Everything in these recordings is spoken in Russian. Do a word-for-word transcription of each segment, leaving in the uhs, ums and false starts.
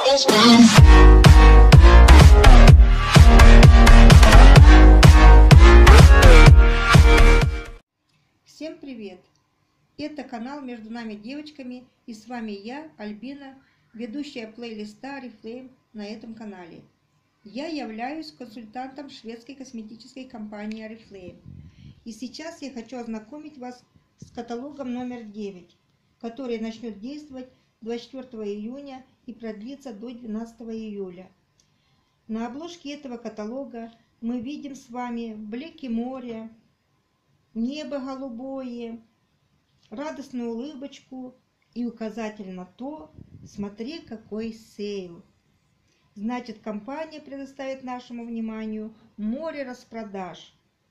Всем привет! Это канал «Между нами девочками», и с вами я, Альбина, ведущая плейлиста Oriflame на этом канале. Я являюсь консультантом шведской косметической компании Oriflame. И сейчас я хочу ознакомить вас с каталогом номер девять, который начнет действовать двадцать четвёртого июня и продлится до двенадцатого июля. На обложке этого каталога мы видим с вами блики моря, небо голубое, радостную улыбочку и указатель на то, смотри, какой сейл. Значит, компания предоставит нашему вниманию море распродаж.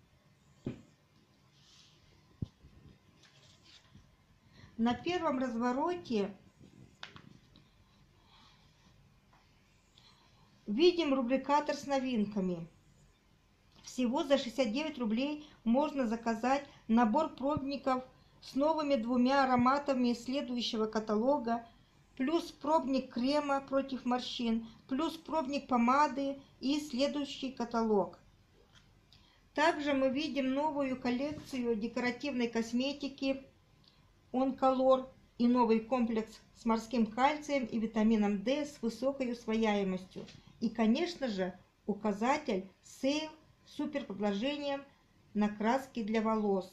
На первом развороте видим рубрикатор с новинками. Всего за шестьдесят девять рублей можно заказать набор пробников с новыми двумя ароматами из следующего каталога, плюс пробник крема против морщин, плюс пробник помады и следующий каталог. Также мы видим новую коллекцию декоративной косметики On Color и новый комплекс с морским кальцием и витамином D с высокой усвояемостью. И, конечно же, указатель Сейл с супер предложением на краски для волос.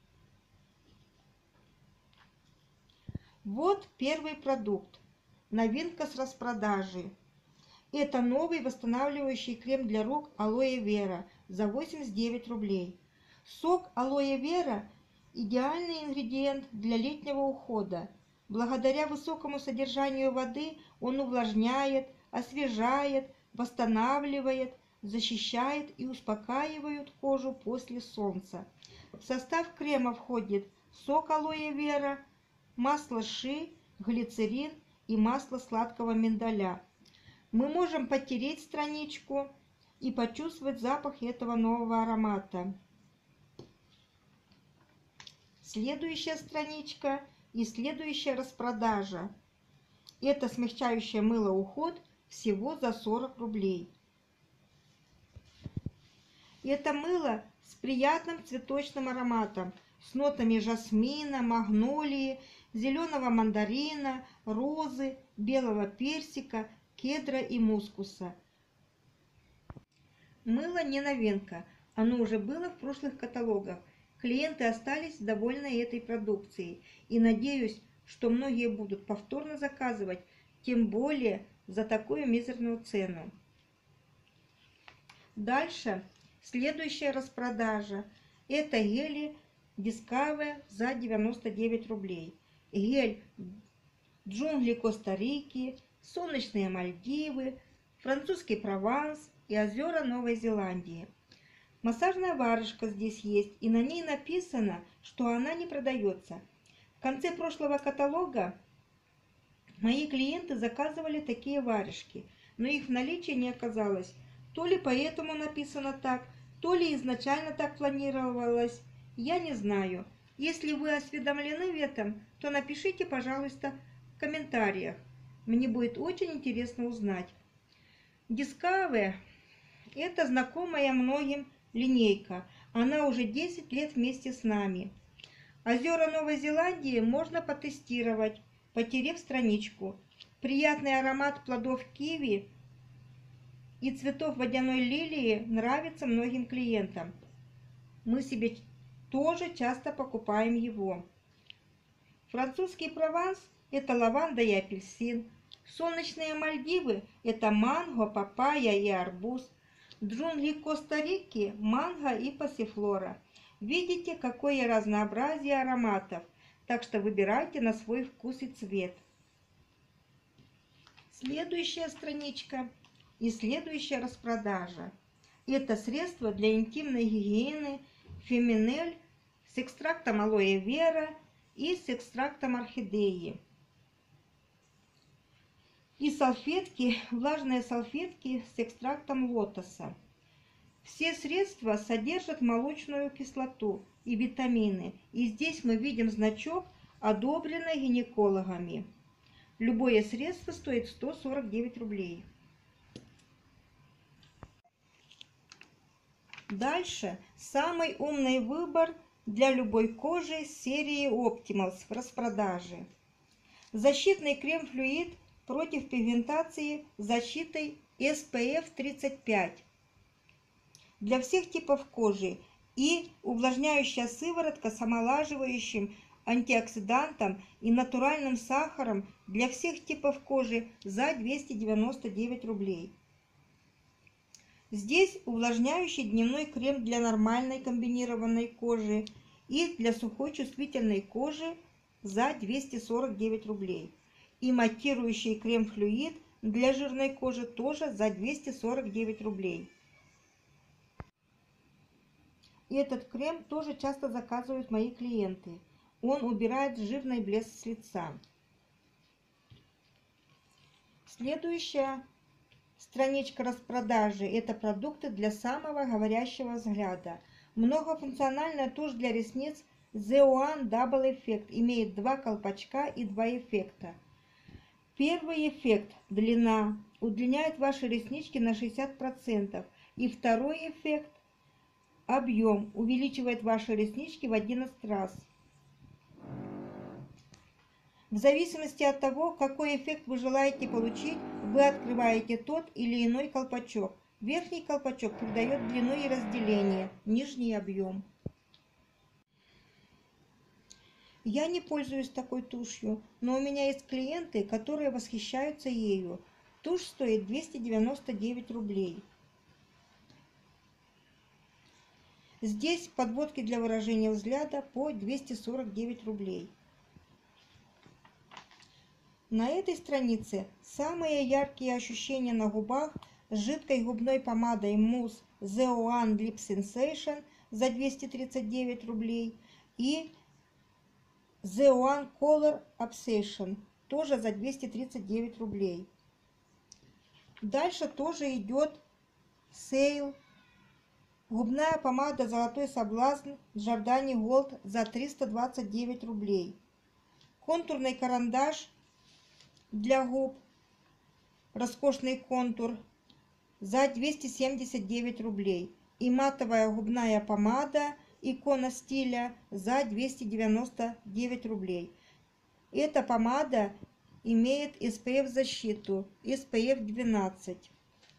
Вот первый продукт. Новинка с распродажи. Это новый восстанавливающий крем для рук Алоэ Вера за восемьдесят девять рублей. Сок Алоэ Вера – идеальный ингредиент для летнего ухода. Благодаря высокому содержанию воды он увлажняет, освежает, восстанавливает, защищает и успокаивает кожу после солнца. В состав крема входит сок Алоэ Вера, масло ши, глицерин и масло сладкого миндаля. Мы можем потереть страничку и почувствовать запах этого нового аромата. Следующая страничка и следующая распродажа. Это смягчающее мыло уход всего за сорок рублей. Это мыло с приятным цветочным ароматом, с нотами жасмина, магнолии, зеленого мандарина, розы, белого персика, кедра и мускуса. Мыло не новинка, оно уже было в прошлых каталогах. Клиенты остались довольны этой продукцией, и надеюсь, что многие будут повторно заказывать, тем более за такую мизерную цену. Дальше следующая распродажа. Это гели Discover за девяносто девять рублей. Гель джунгли Коста-Рики, солнечные Мальдивы, французский Прованс и озера Новой Зеландии. Массажная варежка здесь есть, и на ней написано, что она не продается. В конце прошлого каталога мои клиенты заказывали такие варежки, но их в наличии не оказалось. То ли поэтому написано так, то ли изначально так планировалось, я не знаю. Если вы осведомлены в этом, то напишите, пожалуйста, в комментариях. Мне будет очень интересно узнать. Discover – это знакомая многим линейка. Она уже десять лет вместе с нами. Озера Новой Зеландии можно потестировать, потерев страничку. Приятный аромат плодов киви и цветов водяной лилии нравится многим клиентам. Мы себе тоже часто покупаем его. Французский Прованс – это лаванда и апельсин. Солнечные Мальдивы – это манго, папайя и арбуз. Джунгли Коста-Рики – манго и пассифлора. Видите, какое разнообразие ароматов, так что выбирайте на свой вкус и цвет. Следующая страничка и следующая распродажа. Это средство для интимной гигиены Феминель с экстрактом Алоэ Вера и с экстрактом орхидеи. И салфетки, влажные салфетки с экстрактом лотоса. Все средства содержат молочную кислоту и витамины. И здесь мы видим значок, одобренный гинекологами. Любое средство стоит сто сорок девять рублей. Дальше самый умный выбор для любой кожи серии Optimals в распродаже. Защитный крем-флюид против пигментации с защитой эс пэ эф тридцать пять для всех типов кожи и увлажняющая сыворотка с омолаживающим антиоксидантом и натуральным сахаром для всех типов кожи за двести девяносто девять рублей. Здесь увлажняющий дневной крем для нормальной комбинированной кожи и для сухой чувствительной кожи за двести сорок девять рублей. И матирующий крем-флюид для жирной кожи тоже за двести сорок девять рублей. И этот крем тоже часто заказывают мои клиенты. Он убирает жирный блеск с лица. Следующая страничка распродажи – это продукты для самого говорящего взгляда. Многофункциональная тушь для ресниц зэ уан Double Effect имеет два колпачка и два эффекта. Первый эффект – длина, удлиняет ваши реснички на шестьдесят процентов. И второй эффект – объем, увеличивает ваши реснички в одиннадцать раз. В зависимости от того, какой эффект вы желаете получить, вы открываете тот или иной колпачок. Верхний колпачок придает длину и разделение, нижний объем. Я не пользуюсь такой тушью, но у меня есть клиенты, которые восхищаются ею. Тушь стоит двести девяносто девять рублей. Здесь подводки для выражения взгляда по двести сорок девять рублей. На этой странице самые яркие ощущения на губах с жидкой губной помадой Mousse зэ уан Lip Sensation за двести тридцать девять рублей и зэ уан Color Obsession тоже за двести тридцать девять рублей. Дальше тоже идет сейл. Губная помада «Золотой соблазн» Giordani Gold за триста двадцать девять рублей. Контурный карандаш для губ, роскошный контур, за двести семьдесят девять рублей. И матовая губная помада «Икона стиля» за двести девяносто девять рублей. Эта помада имеет эс пэ эф защиту эс пэ эф двенадцать.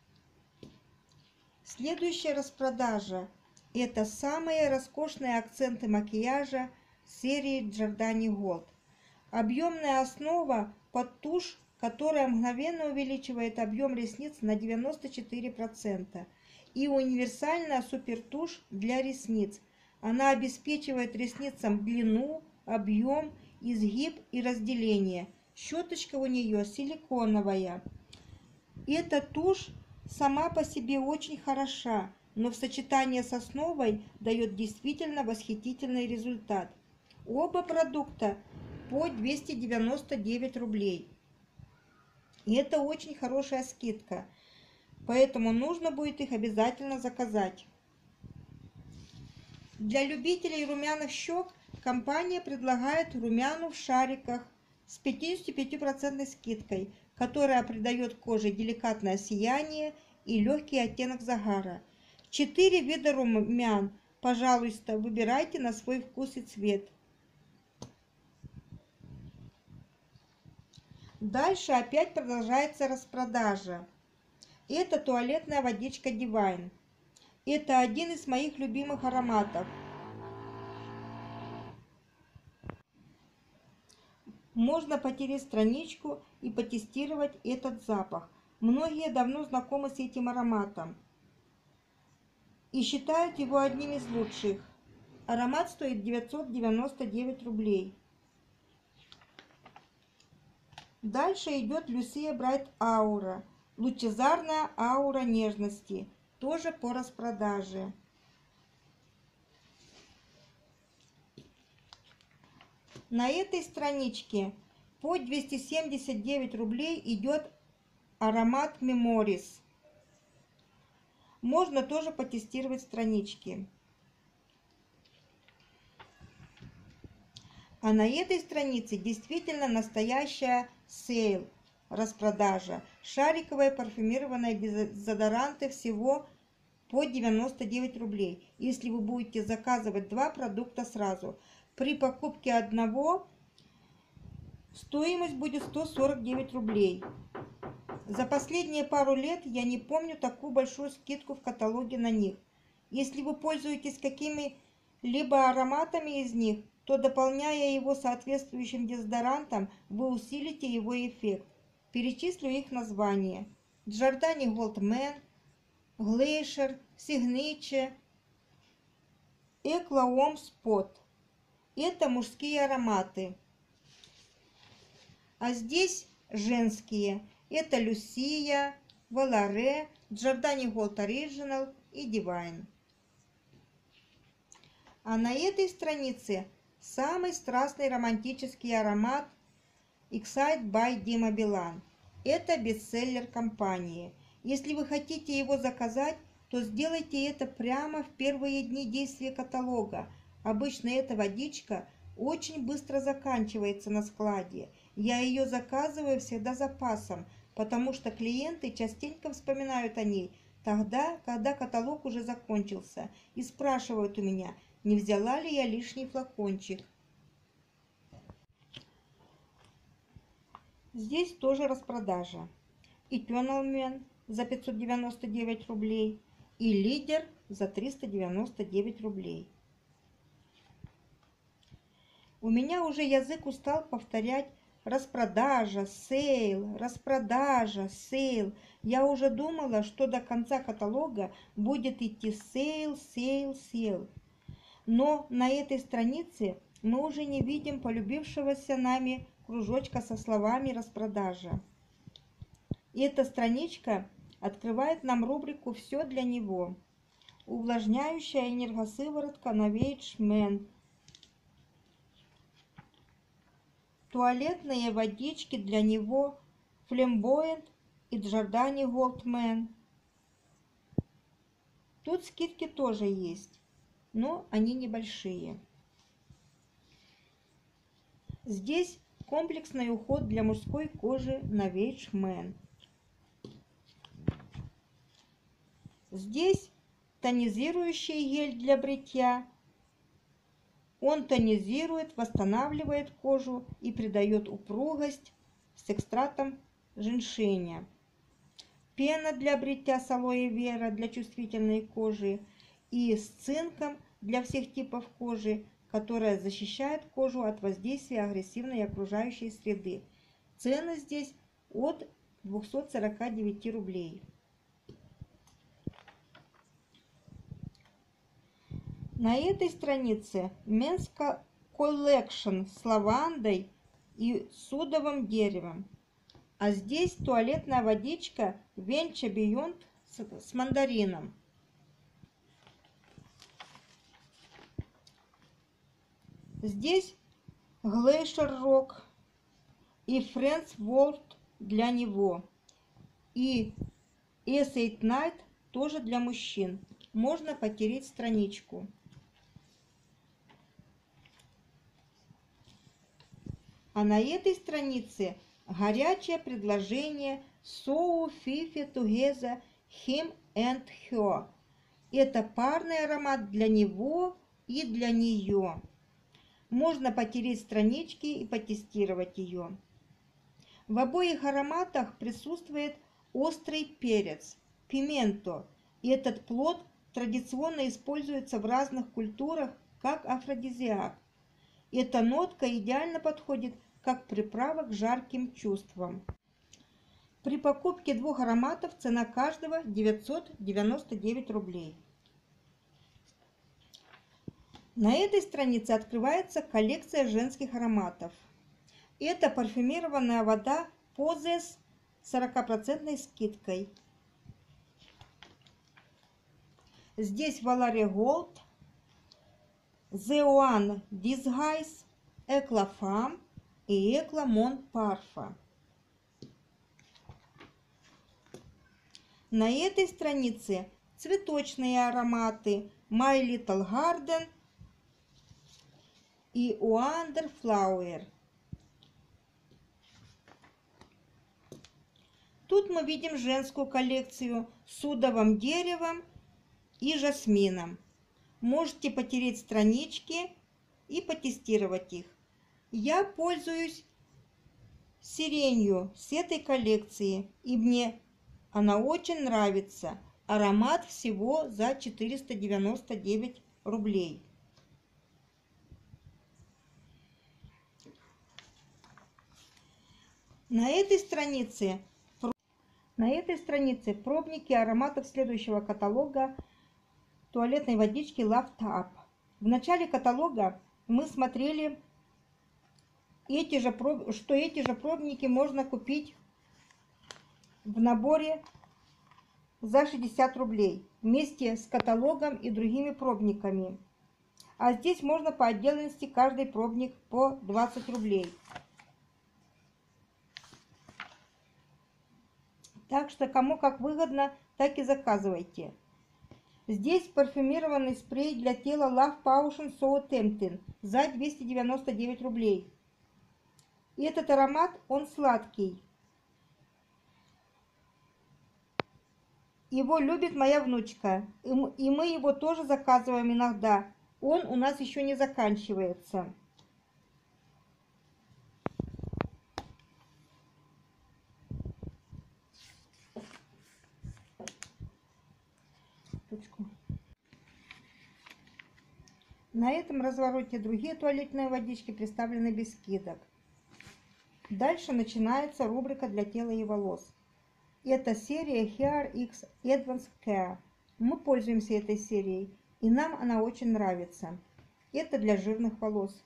Следующая распродажа – это самые роскошные акценты макияжа серии Giordani Gold. Объемная основа под тушь, которая мгновенно увеличивает объем ресниц на девяносто четыре процента. И универсальная супертушь для ресниц. Она обеспечивает ресницам длину, объем, изгиб и разделение. Щеточка у нее силиконовая. Эта тушь сама по себе очень хороша, но в сочетании с основой дает действительно восхитительный результат. Оба продукта по двести девяносто девять рублей. И это очень хорошая скидка, поэтому нужно будет их обязательно заказать. Для любителей румяных щек компания предлагает румяну в шариках с пятьдесят пять процентов скидкой, которая придает коже деликатное сияние и легкий оттенок загара. Четыре вида румян. Пожалуйста, выбирайте на свой вкус и цвет. Дальше опять продолжается распродажа. Это туалетная водичка Divine. Это один из моих любимых ароматов. Можно потереть страничку и потестировать этот запах. Многие давно знакомы с этим ароматом и считают его одним из лучших. Аромат стоит девятьсот девяносто девять рублей. Дальше идет Lucia Bright Aura. Лучезарная аура нежности. Тоже по распродаже. На этой страничке по двести семьдесят девять рублей идет аромат Memories. Можно тоже потестировать странички. А на этой странице действительно настоящая Сейл. Распродажа. Шариковые парфюмированные дезодоранты всего по девяносто девять рублей. Если вы будете заказывать два продукта сразу. При покупке одного стоимость будет сто сорок девять рублей. За последние пару лет я не помню такую большую скидку в каталоге на них. Если вы пользуетесь какими-либо ароматами из них, то, дополняя его соответствующим дезодорантом, вы усилите его эффект. Перечислю их названия. Giordani Gold Man, Glacier, Signature, Eclat Homme Spot. Это мужские ароматы. А здесь женские. Это Люсия, Валаре, Giordani Gold Original и Divine. А на этой странице самый страстный романтический аромат Excite by Dima Bilan. Это бестселлер компании. Если вы хотите его заказать, то сделайте это прямо в первые дни действия каталога. Обычно эта водичка очень быстро заканчивается на складе. Я ее заказываю всегда запасом, потому что клиенты частенько вспоминают о ней тогда, когда каталог уже закончился, и спрашивают у меня, не взяла ли я лишний флакончик. Здесь тоже распродажа. Eternal Man за пятьсот девяносто девять рублей и Лидер за триста девяносто девять рублей. У меня уже язык устал повторять распродажа, сейл, распродажа, сейл. Я уже думала, что до конца каталога будет идти сейл, сейл, сейл. Но на этой странице мы уже не видим полюбившегося нами кружочка со словами «распродажа». И эта страничка открывает нам рубрику «Все для него». Увлажняющая энергосыворотка Novage Men. Туалетные водички для него Flamboyant и Giordani Gold Man. Тут скидки тоже есть, но они небольшие. Здесь комплексный уход для мужской кожи Novage Men. Здесь тонизирующий гель для бритья. Он тонизирует, восстанавливает кожу и придает упругость с экстрактом женьшеня. Пена для бритья с алоэ вера для чувствительной кожи и с цинком для всех типов кожи, которая защищает кожу от воздействия агрессивной окружающей среды. Цены здесь от двухсот сорока девяти рублей. На этой странице Men's Collection с лавандой и судовым деревом. А здесь туалетная водичка Venture Beyond с, с мандарином. Здесь Glacier Rock и Friends World для него. И эс эйт Night тоже для мужчин. Можно потереть страничку. А на этой странице горячее предложение So Fifi Together Him and Her. Это парный аромат для него и для нее. Можно потереть странички и потестировать ее. В обоих ароматах присутствует острый перец, пименто. И этот плод традиционно используется в разных культурах как афродизиак. Эта нотка идеально подходит как приправа к жарким чувствам. При покупке двух ароматов цена каждого девятьсот девяносто девять рублей. На этой странице открывается коллекция женских ароматов. Это парфюмированная вода Pose с сорок процентов скидкой. Здесь Valare Gold, The One Disguise, Eclat Femme и Eclat Mon Parfum. На этой странице цветочные ароматы My Little Garden и Wonder Flower. Тут мы видим женскую коллекцию с удовым деревом и жасмином. Можете потереть странички и потестировать их. Я пользуюсь сиренью с этой коллекции, и мне она очень нравится. Аромат всего за четыреста девяносто девять рублей. На этой странице На этой странице пробники ароматов следующего каталога туалетной водички Love Tap. В начале каталога мы смотрели, эти же, что эти же пробники можно купить в наборе за шестьдесят рублей вместе с каталогом и другими пробниками. А здесь можно по отдельности каждый пробник по двадцать рублей. Так что кому как выгодно, так и заказывайте. Здесь парфюмированный спрей для тела Love Potion So Tempting за двести девяносто девять рублей. И этот аромат, он сладкий. Его любит моя внучка, и мы его тоже заказываем иногда. Он у нас еще не заканчивается. На этом развороте другие туалетные водички представлены без скидок. Дальше начинается рубрика для тела и волос. Это серия Hair X Advanced Care. Мы пользуемся этой серией, и нам она очень нравится. Это для жирных волос.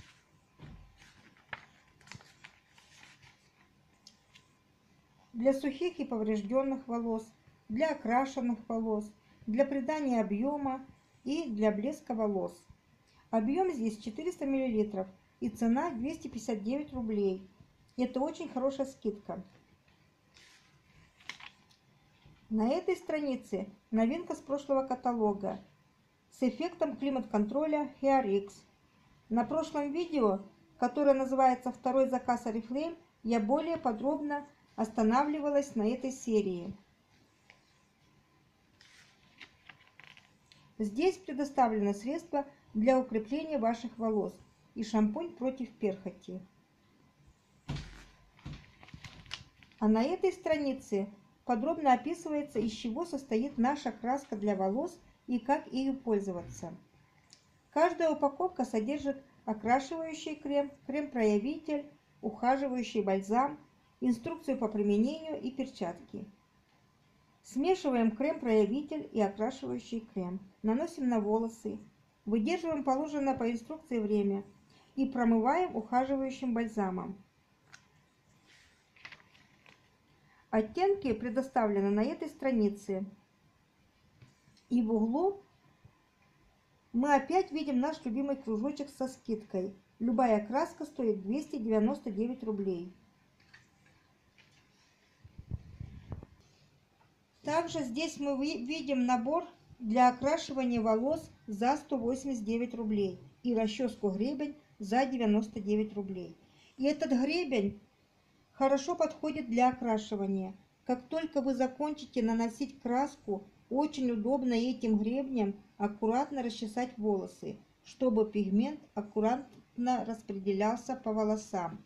Для сухих и поврежденных волос, для окрашенных волос, для придания объема и для блеска волос. Объем здесь четыреста миллилитров и цена двести пятьдесят девять рублей. Это очень хорошая скидка. На этой странице новинка с прошлого каталога с эффектом климат-контроля Hair X. На прошлом видео, которое называется «Второй заказ Oriflame», я более подробно останавливалась на этой серии. Здесь предоставлены средства для укрепления ваших волос и шампунь против перхоти. А на этой странице подробно описывается, из чего состоит наша краска для волос и как ею пользоваться. Каждая упаковка содержит окрашивающий крем, крем-проявитель, ухаживающий бальзам, инструкцию по применению и перчатки. Смешиваем крем-проявитель и окрашивающий крем, наносим на волосы, выдерживаем положенное по инструкции время и промываем ухаживающим бальзамом. Оттенки предоставлены на этой странице. И в углу мы опять видим наш любимый кружочек со скидкой. Любая краска стоит двести девяносто девять рублей. Также здесь мы видим набор для окрашивания волос за сто восемьдесят девять рублей и расческу гребень за девяносто девять рублей. И этот гребень хорошо подходит для окрашивания. Как только вы закончите наносить краску, очень удобно этим гребнем аккуратно расчесать волосы, чтобы пигмент аккуратно распределялся по волосам.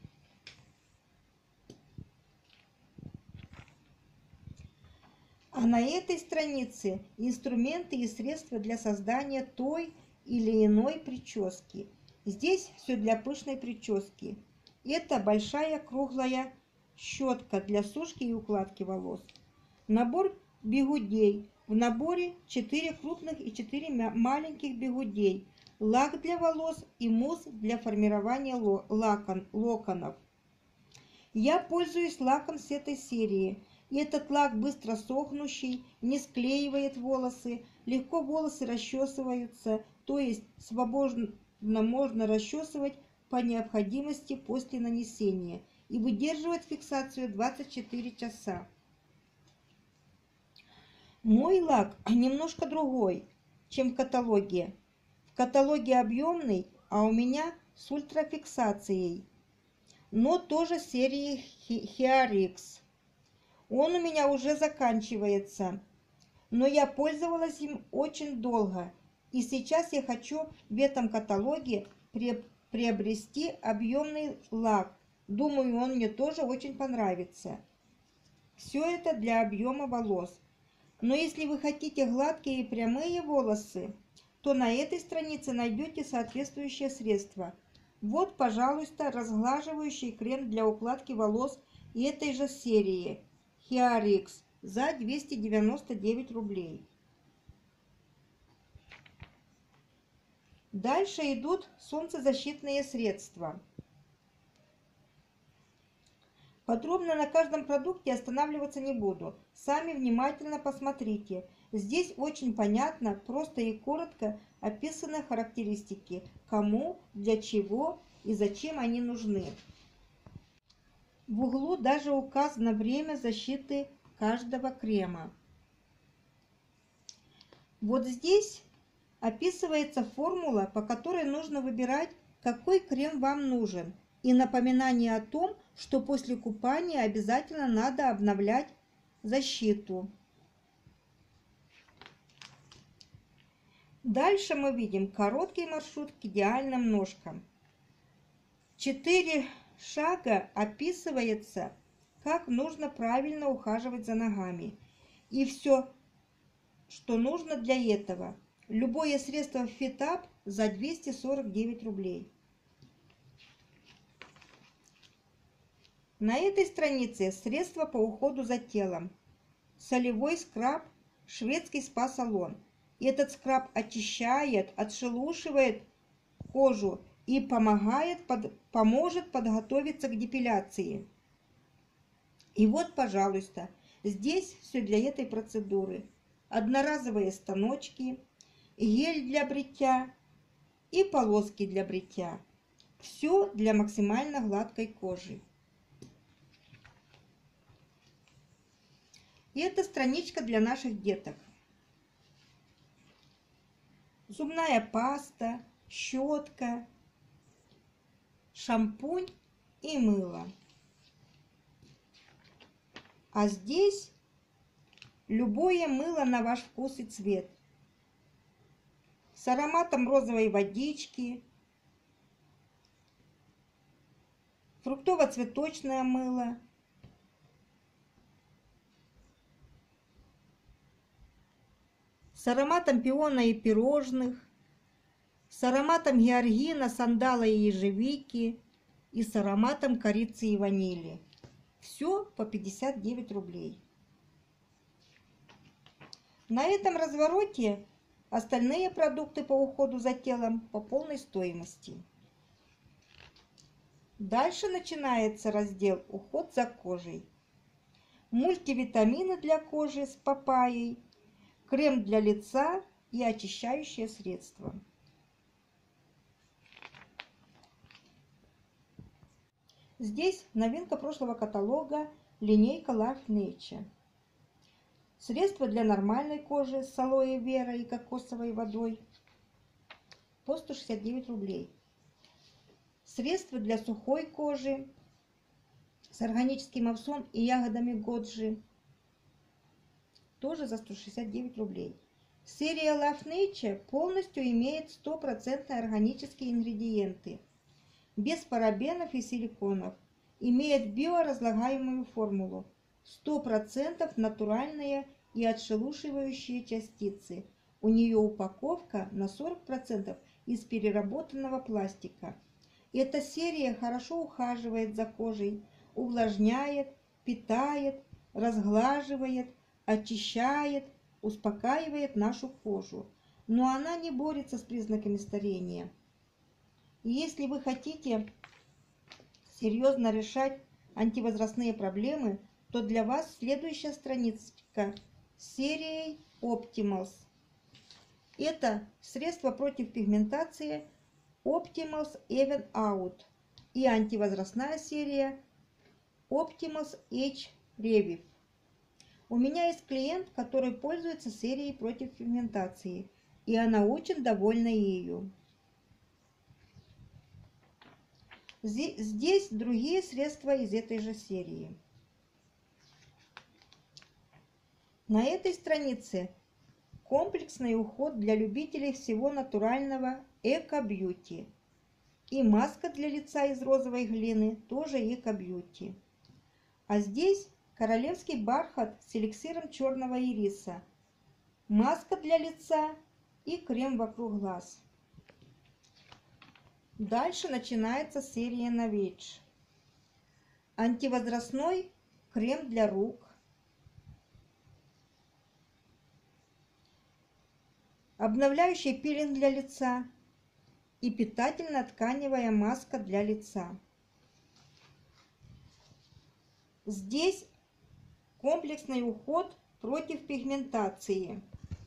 А на этой странице инструменты и средства для создания той или иной прически. Здесь все для пышной прически. Это большая круглая щетка для сушки и укладки волос. Набор бигудей. В наборе четыре крупных и четыре маленьких бигудей. Лак для волос и мусс для формирования лакон, локонов. Я пользуюсь лаком с этой серии. И этот лак быстро сохнущий, не склеивает волосы, легко волосы расчесываются, то есть свободно можно расчесывать по необходимости после нанесения и выдерживать фиксацию двадцать четыре часа. Мой лак немножко другой, чем в каталоге. В каталоге объемный, а у меня с ультрафиксацией, но тоже серии Hair X. Он у меня уже заканчивается, но я пользовалась им очень долго. И сейчас я хочу в этом каталоге приобрести объемный лак. Думаю, он мне тоже очень понравится. Все это для объема волос. Но если вы хотите гладкие и прямые волосы, то на этой странице найдете соответствующее средство. Вот, пожалуйста, разглаживающий крем для укладки волос этой же серии Hair X за двести девяносто девять рублей. Дальше идут солнцезащитные средства. Подробно на каждом продукте останавливаться не буду. Сами внимательно посмотрите. Здесь очень понятно, просто и коротко описаны характеристики, кому, для чего и зачем они нужны. В углу даже указано время защиты каждого крема. Вот здесь описывается формула, по которой нужно выбирать, какой крем вам нужен, и напоминание о том, что после купания обязательно надо обновлять защиту. Дальше мы видим короткий маршрут к идеальным ножкам. Четыре шага описывается, как нужно правильно ухаживать за ногами. И все, что нужно для этого. Любое средство FitUp за двести сорок девять рублей. На этой странице средства по уходу за телом. Солевой скраб «Шведский спа-салон». Этот скраб очищает, отшелушивает кожу и помогает, под, поможет подготовиться к депиляции. И вот, пожалуйста, здесь все для этой процедуры. Одноразовые станочки, гель для бритья и полоски для бритья. Все для максимально гладкой кожи. И это страничка для наших деток. Зубная паста, щетка, шампунь и мыло. А здесь любое мыло на ваш вкус и цвет. С ароматом розовой водички, фруктово-цветочное мыло, с ароматом пиона и пирожных, с ароматом георгина, сандала и ежевики и с ароматом корицы и ванили. Все по пятьдесят девять рублей. На этом развороте остальные продукты по уходу за телом по полной стоимости. Дальше начинается раздел «Уход за кожей». Мультивитамины для кожи с папайей, крем для лица и очищающее средство. Здесь новинка прошлого каталога линейка Life Nature. Средства для нормальной кожи с алоэ вера и кокосовой водой по сто шестьдесят девять рублей. Средства для сухой кожи с органическим овсом и ягодами годжи тоже за сто шестьдесят девять рублей. Серия Life Nature полностью имеет стопроцентные органические ингредиенты, без парабенов и силиконов, имеет биоразлагаемую формулу, сто процентов натуральные и отшелушивающие частицы. У нее упаковка на сорок процентов из переработанного пластика. Эта серия хорошо ухаживает за кожей, увлажняет, питает, разглаживает, очищает, успокаивает нашу кожу. Но она не борется с признаками старения. И если вы хотите серьезно решать антивозрастные проблемы, то для вас следующая страничка с серией Optimals. Это средство против пигментации Optimals Even Out и антивозрастная серия Optimals Age Revive. У меня есть клиент, который пользуется серией против пигментации, и она очень довольна ею. Здесь другие средства из этой же серии. На этой странице комплексный уход для любителей всего натурального эко-бьюти. И маска для лица из розовой глины тоже эко-бьюти. А здесь королевский бархат с эликсиром черного ириса, маска для лица и крем вокруг глаз. Дальше начинается серия Novage. Антивозрастной крем для рук, обновляющий пилинг для лица и питательно-тканевая маска для лица. Здесь комплексный уход против пигментации.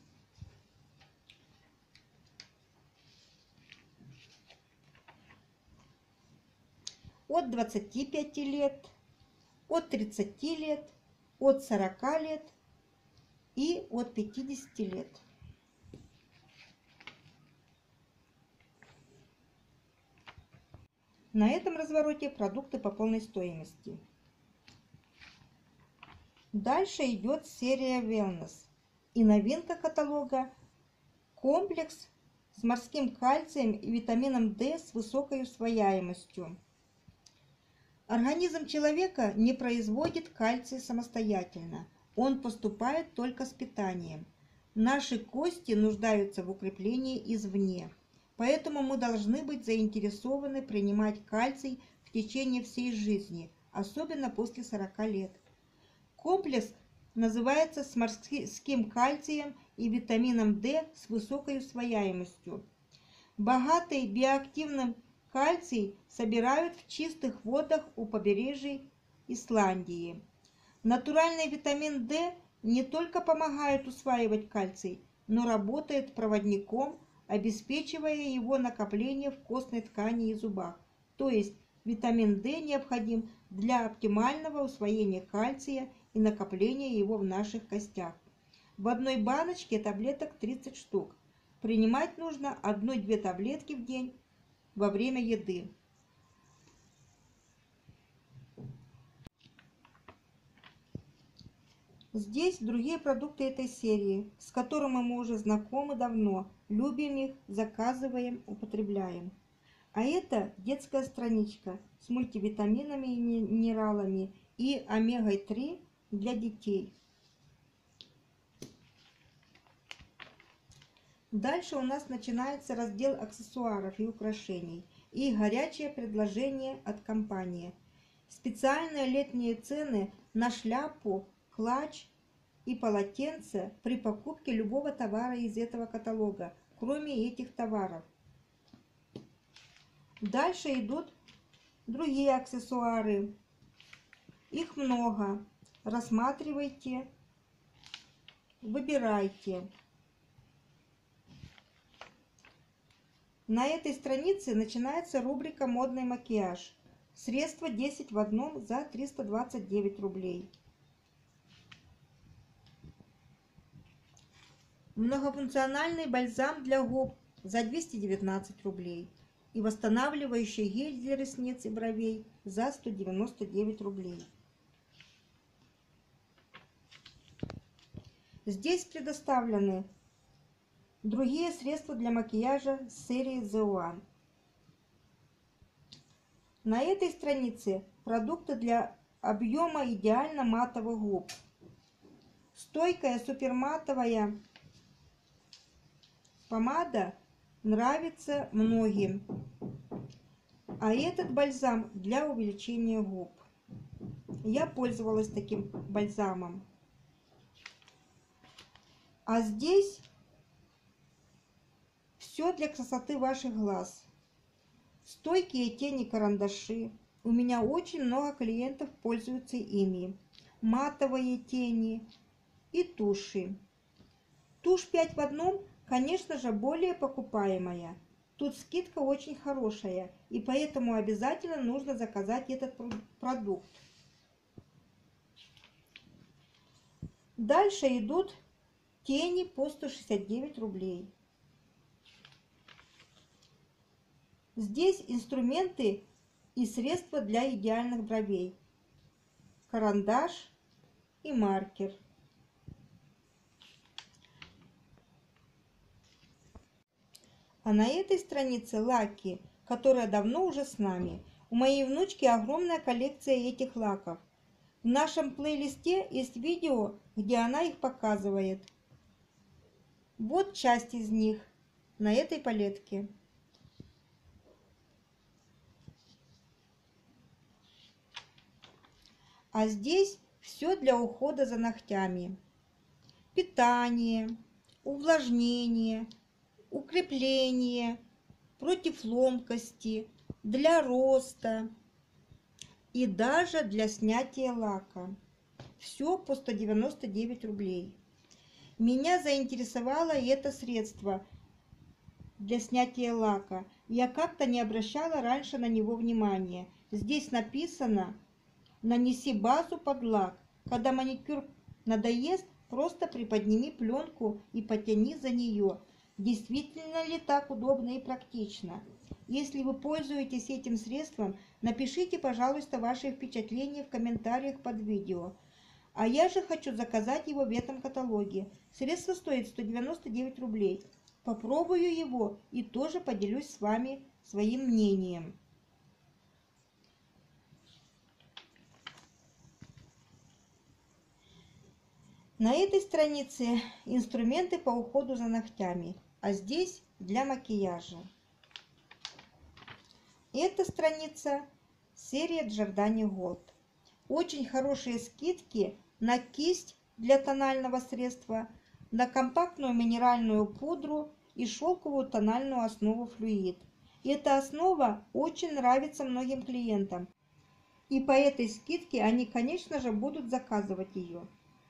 От двадцати пяти лет, от тридцати лет, от сорока лет и от пятидесяти лет. На этом развороте продукты по полной стоимости. Дальше идет серия Wellness. И новинка каталога – комплекс с морским кальцием и витамином D с высокой усвояемостью. Организм человека не производит кальций самостоятельно. Он поступает только с питанием. Наши кости нуждаются в укреплении извне. Поэтому мы должны быть заинтересованы принимать кальций в течение всей жизни, особенно после сорока лет. Комплекс называется с морским кальцием и витамином D с высокой усвояемостью. Богатый биоактивным кальций собирают в чистых водах у побережья Исландии. Натуральный витамин D не только помогает усваивать кальций, но работает проводником, обеспечивая его накопление в костной ткани и зубах. То есть витамин D необходим для оптимального усвоения кальция и накопления его в наших костях. В одной баночке таблеток тридцать штук. Принимать нужно одну-две таблетки в день во время еды. Здесь другие продукты этой серии, с которыми мы уже знакомы давно, любим их, заказываем, употребляем. А это детская страничка с мультивитаминами и минералами и омегой три для детей. Дальше у нас начинается раздел аксессуаров и украшений и горячее предложение от компании. Специальные летние цены на шляпу, клатч и полотенце при покупке любого товара из этого каталога, кроме этих товаров. Дальше идут другие аксессуары. Их много. Рассматривайте, выбирайте. На этой странице начинается рубрика «Модный макияж». Средства десять в одном за триста двадцать девять рублей. Многофункциональный бальзам для губ за двести девятнадцать рублей. И восстанавливающий гель для ресниц и бровей за сто девяносто девять рублей. Здесь предоставлены другие средства для макияжа серии The One. На этой странице продукты для объема идеально матовых губ. Стойкая суперматовая помада нравится многим. А этот бальзам для увеличения губ. Я пользовалась таким бальзамом. А здесь все для красоты ваших глаз. Стойкие тени карандаши. У меня очень много клиентов пользуются ими. Матовые тени и туши. Тушь пять в одном, конечно же, более покупаемая. Тут скидка очень хорошая, и поэтому обязательно нужно заказать этот продукт. Дальше идут тени по сто шестьдесят девять рублей. Здесь инструменты и средства для идеальных бровей. Карандаш и маркер. А на этой странице лаки, которая давно уже с нами. У моей внучки огромная коллекция этих лаков. В нашем плейлисте есть видео, где она их показывает. Вот часть из них на этой палетке. А здесь все для ухода за ногтями. Питание, увлажнение, укрепление, против ломкости, для роста и даже для снятия лака. Все по сто девяносто девять рублей. Меня заинтересовало это средство для снятия лака. Я как-то не обращала раньше на него внимания. Здесь написано: нанеси базу под лак. Когда маникюр надоест, просто приподними пленку и потяни за нее. Действительно ли так удобно и практично? Если вы пользуетесь этим средством, напишите, пожалуйста, ваши впечатления в комментариях под видео. А я же хочу заказать его в этом каталоге. Средство стоит сто девяносто девять рублей. Попробую его и тоже поделюсь с вами своим мнением. На этой странице инструменты по уходу за ногтями, а здесь для макияжа. Эта страница серия Giordani Gold. Очень хорошие скидки на кисть для тонального средства, на компактную минеральную пудру и шелковую тональную основу флюид. Эта основа очень нравится многим клиентам, и по этой скидке они, конечно же, будут заказывать ее.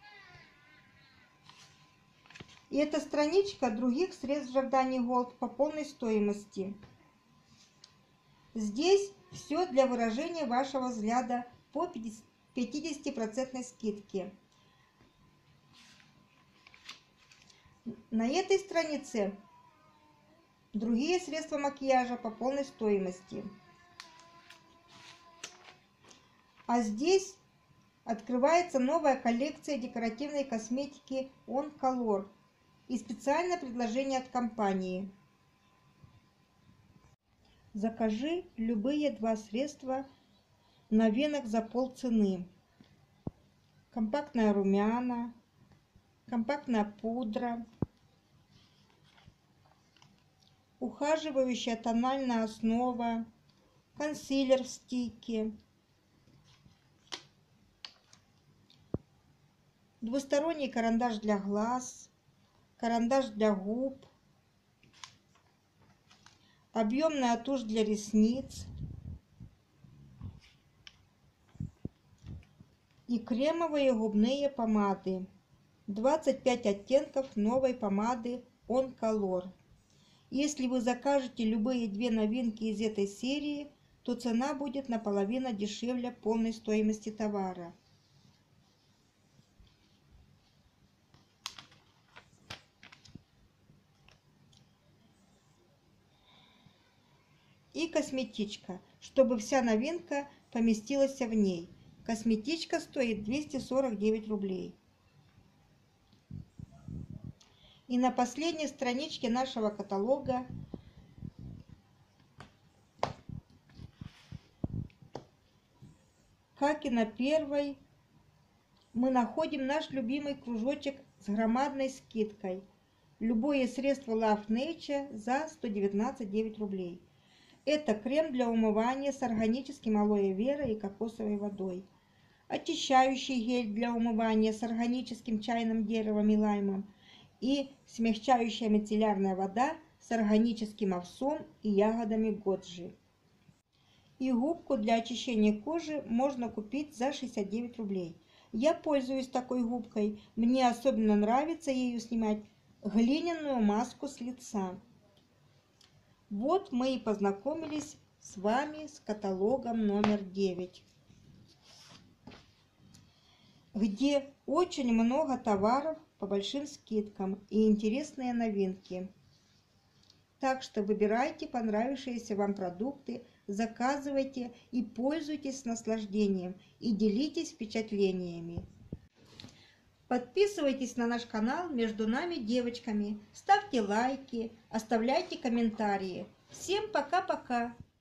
И это страничка других средств Giordani Gold по полной стоимости. Здесь все для выражения вашего взгляда по пятидесятипроцентной скидке. На этой странице другие средства макияжа по полной стоимости. А здесь открывается новая коллекция декоративной косметики On Color и специальное предложение от компании. Закажи любые два средства на венок за полцены. Компактная румяна, компактная пудра, ухаживающая тональная основа, консилер в стике, двусторонний карандаш для глаз, карандаш для губ, объемная тушь для ресниц и кремовые губные помады. двадцать пять оттенков новой помады On Color. Если вы закажете любые две новинки из этой серии, то цена будет наполовину дешевле полной стоимости товара. И косметичка, чтобы вся новинка поместилась в ней. Косметичка стоит двести сорок девять рублей. И на последней страничке нашего каталога как и на первой, мы находим наш любимый кружочек с громадной скидкой. Любое средство Love Nature за сто девятнадцать девять рублей. Это крем для умывания с органическим алоэ вера и кокосовой водой. Очищающий гель для умывания с органическим чайным деревом и лаймом. И смягчающая мицеллярная вода с органическим овсом и ягодами годжи. И губку для очищения кожи можно купить за шестьдесят девять рублей. Я пользуюсь такой губкой. Мне особенно нравится ею снимать глиняную маску с лица. Вот мы и познакомились с вами с каталогом номер девять, где очень много товаров по большим скидкам и интересные новинки. Так что выбирайте понравившиеся вам продукты, заказывайте и пользуйтесь с наслаждением, и делитесь впечатлениями. Подписывайтесь на наш канал «Между нами девочками», ставьте лайки, оставляйте комментарии. Всем пока-пока!